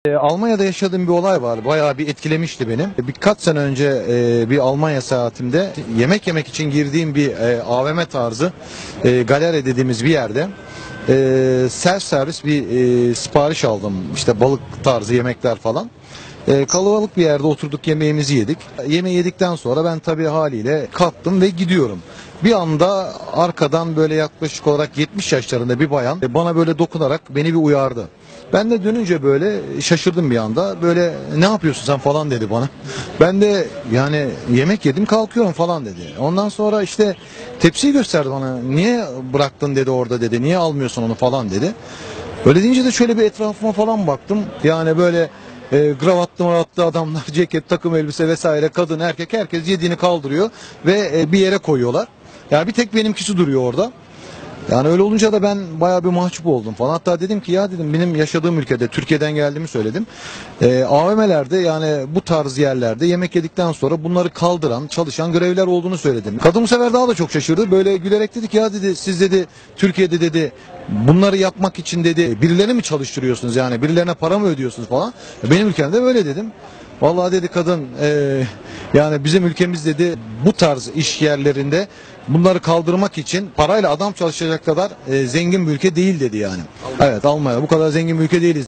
Almanya'da yaşadığım bir olay var. Bayağı bir etkilemişti beni. Birkaç sene önce bir Almanya seyahatimde yemek yemek için girdiğim bir AVM tarzı galeri dediğimiz bir yerde self servis bir sipariş aldım. İşte balık tarzı yemekler falan. Kalabalık bir yerde oturduk, yemeğimizi yedik. Yemeği yedikten sonra ben tabii haliyle kalktım ve gidiyorum. Bir anda arkadan böyle yaklaşık olarak 70 yaşlarında bir bayan bana böyle dokunarak beni bir uyardı. Ben de dönünce böyle şaşırdım bir anda. Böyle ne yapıyorsun sen falan dedi bana. Ben de yani yemek yedim kalkıyorum falan dedi. Ondan sonra işte tepsiyi gösterdi bana. Niye bıraktın dedi orada dedi. Niye almıyorsun onu falan dedi. Öyle deyince de şöyle bir etrafıma falan baktım. Yani böyle gravatlı adamlar, ceket, takım elbise vesaire, kadın, erkek, herkes yediğini kaldırıyor ve bir yere koyuyorlar. Yani bir tek benimkisi duruyor orada. Yani öyle olunca da ben bayağı bir mahcup oldum falan. Hatta dedim ki ya dedim benim yaşadığım ülkede, Türkiye'den geldiğimi söyledim. AVM'lerde yani bu tarz yerlerde yemek yedikten sonra bunları kaldıran, çalışan görevliler olduğunu söyledim. Kadın bu sefer daha da çok şaşırdı. Böyle gülerek dedi ki ya dedi siz dedi Türkiye'de dedi bunları yapmak için dedi birilerini mi çalıştırıyorsunuz yani birilerine para mı ödüyorsunuz falan. Benim ülkemde böyle dedim. Vallahi dedi kadın yani bizim ülkemiz dedi bu tarz iş yerlerinde bunları kaldırmak için parayla adam çalışacak kadar zengin bir ülke değil dedi yani. Evet, Almanya bu kadar zengin bir ülke değiliz.